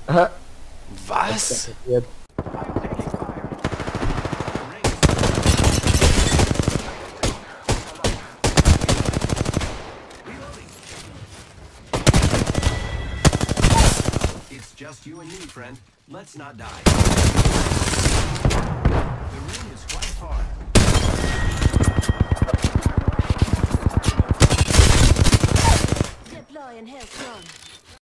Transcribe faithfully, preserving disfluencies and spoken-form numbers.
Aha. Was? Jetzt. It's just you and me, friend. Let's not die.